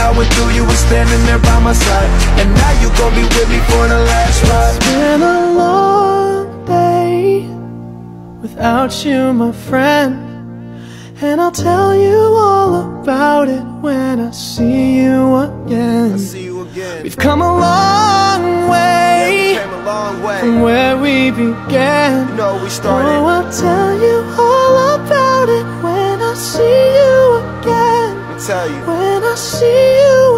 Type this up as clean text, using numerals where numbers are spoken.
I went through, you were standing there by my side. And now you gon' be with me for the last ride. It's been a long day without you, my friend, and I'll tell you all about it when I see you again. We've come a long way, from where we began. You know we started. Oh, I'll tell you all about it when I see you again. I'll tell you. When I see you